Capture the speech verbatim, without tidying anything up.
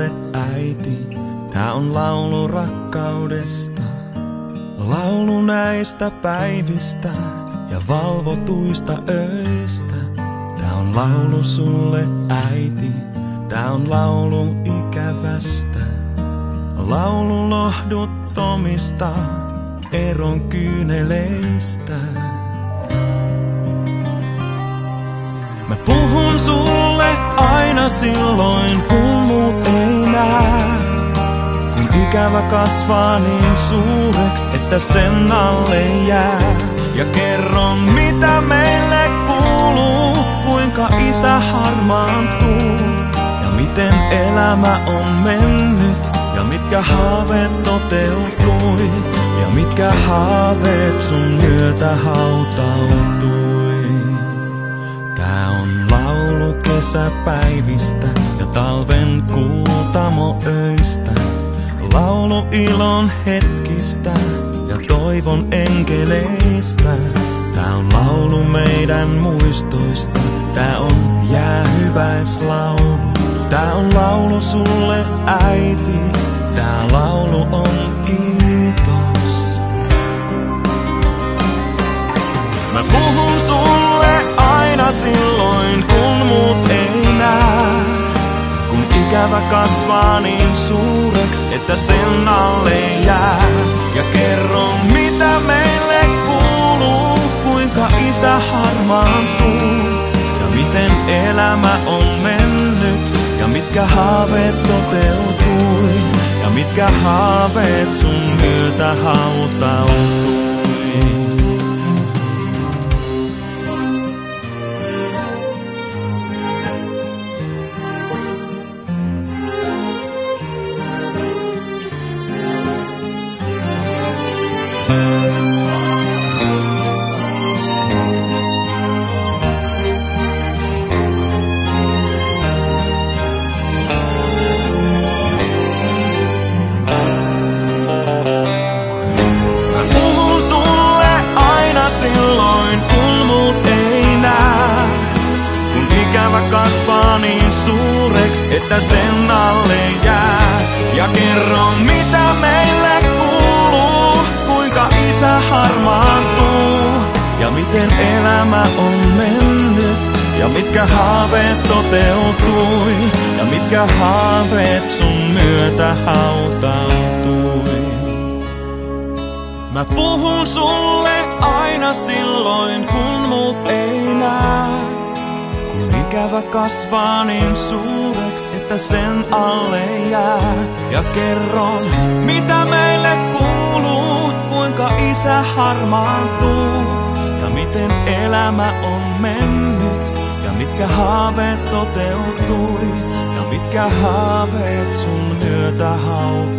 sulle äiti, tää on laulu rakkaudesta. Laulu näistä päivistä ja valvotuista öistä. Tää on laulu sulle äiti, tää on laulu ikävästä. Laulu lohduttomista eron kyyneleistä. Mä puhun sulle aina silloin, kun muut ei näe. Kun ikävä kasvaa niin suureks, että sen alle jää. Ja kerron mitä meille kuuluu, kuinka isä harmaantuu. Ja miten elämä on mennyt, ja mitkä haaveet toteutui. Ja mitkä haaveet sun myötä hautautui. Tää on laulu kesäpäivistä ja talven kuutamoöistä. Laulu ilon hetkistä ja toivon enkeleistä. Tää on laulu meidän muistoista. Tää on jäähyväislaulu. Tää on laulu sulle äiti. Tää laulu on kiitos. Mä puhun sulle aina silloin, kun muut ei näe. Kun ikävä kasvaa niin suureks, että sen alle jää. Ja kerron mitä meille kuuluu, kuinka isä harmaantuu. Ja miten elämä on mennyt, ja mitkä haaveet toteutui. Ja mitkä haaveet sun myötä hautautui. Kasvaa niin suureks, että sen alle jää. Ja kerron mitä meille kuuluu, kuinka isä harmaantuu. Ja miten elämä on mennyt, ja mitkä haaveet toteutui. Ja mitkä haaveet sun myötä hautautui. Mä puhun sulle aina silloin, kun muut ei näe. Ikävä kasvaa niin suureks, että sen alle jää. Ja kerron mitä meille kuuluu, kuinka isä harmaantuu. Ja miten elämä on mennyt, ja mitkä haaveet toteutui. Ja mitkä haaveet sun myötä hautautui.